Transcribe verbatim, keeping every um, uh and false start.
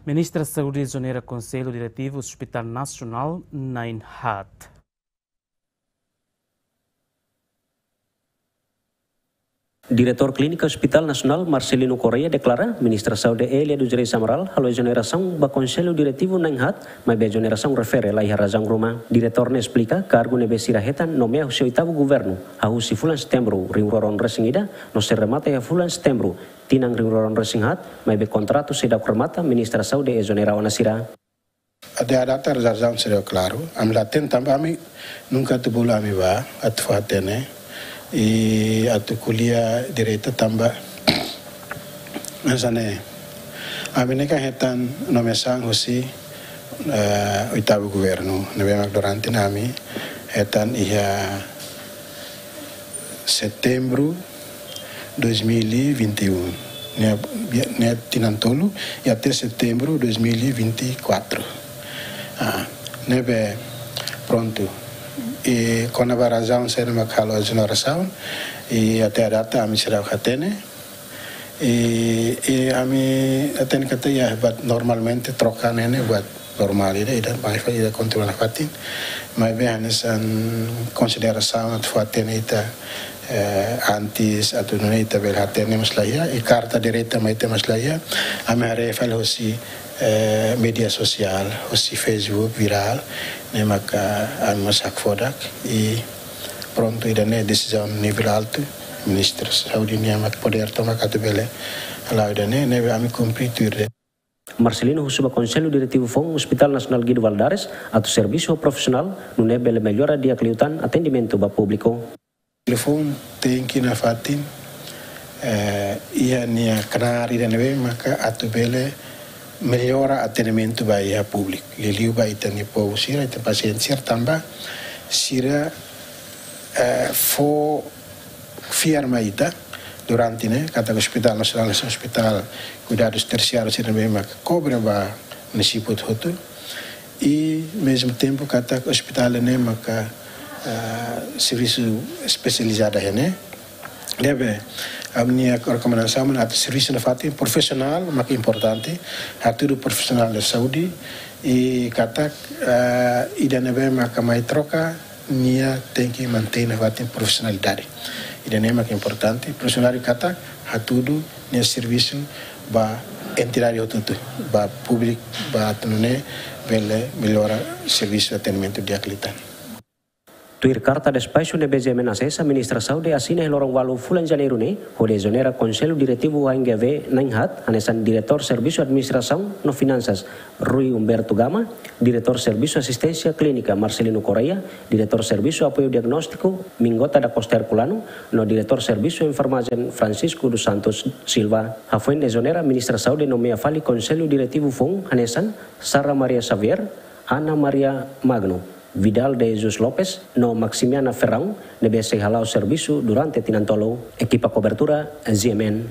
Ministra da Saúde exonera Conselho Diretivo do Hospital Nacional Nainhat. Diretor Clínica Hospital Nacional Marcelino Correia declara Ministra da Saúde Elia do Jerez Samaral halo exoneração do Conselho Diretivo Nainhat, mas a exoneração refere lá a razão Roma. Diretor ne explica cargo ne besirahetan nomea o seu oitavo governo, a usi fulan setembro ringroron resingida, no se remata a fulan setembro, tinang ringroron resinghat, mas be contrato se da kormata Ministra da Saúde exonera onasira. Ada data razão seria claro, am laten também nunca tu bola mi ba atfatene. E atu kuliah direita tambah nasane amine ka hetan nomesang hosi uh, oitavo governo nebe durante nami hetan ia setembro dois mil e vinte e um ne ne tinantolo e até setembro dois mil e vinte e quatro ah nebe pronto. E com a razão ser uma calo exoneração e até a data a mim será o catene e e a mim até que até normalmente troca nene buat normal ida ida mais ida continuar a fatin mas bem nessa consideração a fatene ita antes atau nene ita bel hatene maslaya e carta direta mas ita maslaya a mim refal hosi media sosial hosi Facebook viral ne maka amasak fodak e pronto ida ne decisão nível alto ministro saúde ne mak poder tomar catubele ala ida ne ne ami cumprir. Marcelino Husuba Conselho Diretivo Fong Hospital Nacional Guido Valadares atau serviço profissional no nebele melhora de acliutan atendimento ba público. Telefone tem que na fatin eh ia nia canari da neve maka atubele melhora atendimento baia público. Liliu baia tani povo sira e paciente sira tambah sira fo firma ita durante né kata hospital nasional hospital cuidados terciários sira bem mak cobra ba município hotu e mesmo tempo kata hospital né maka serviço especializado né deve a minha recomendação é que o serviço na fatin profissional, mais importante, atudo profissional da saúde e kata ida nebe maka mai troca nia tem que manter na fatin profissionalidade. Ida nebe mais importante, profissional kata atudo nia serviço ba entidade tudo, ba público, ba tunune bele melhora serviço de atendimento de aclitan. Tuir carta de espaço de B G M Nasesa, Ministra Saúde assina lorong walu fulan janeiro ne, hode exonera Conselho Diretivo A N G V Nainhat, anesan Diretor Serviço Administração no Finanças, Rui Humberto Gama, Diretor Serviço Assistência Clínica, Marcelino Correia, Diretor Serviço Apoio Diagnóstico, Mingota da Costa Herculano, no Diretor Serviço Enfermagem, Francisco dos Santos Silva. A fuente exonera Ministra Saúde nomeia fali Conselho Diretivo Fong, anesan Sara Maria Xavier, Ana Maria Magno, Vidal de Jesus Lopes, no Maximiana Ferrão, nebe se halau serviço durante tinantolo, equipa cobertura Z M N.